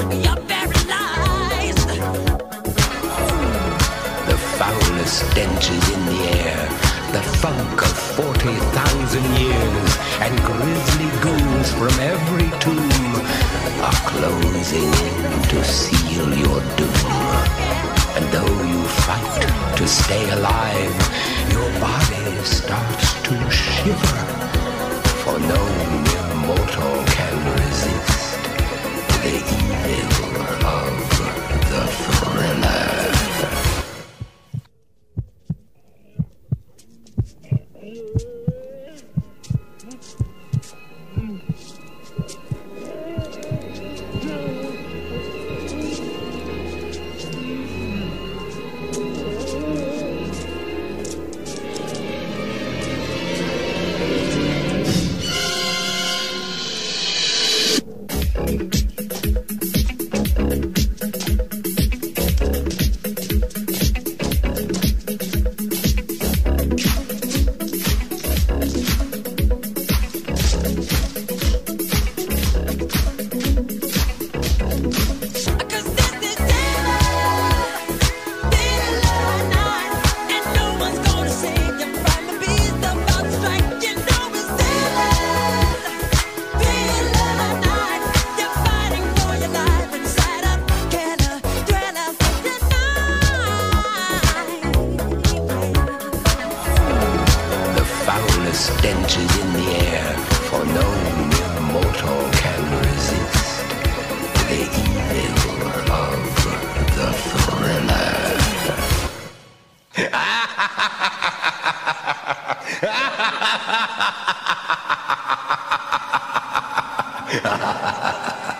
You're paralyzed. The foulest stenches in the air, the funk of 40,000 years, and grisly ghouls from every tomb are closing in to seal your doom. And though you fight to stay alive, your body starts to shiver, for no mere mortal can resist the evil of the thriller. Stenches in the air, for no mere mortal can resist the evil of the thriller. Ha ha ha ha!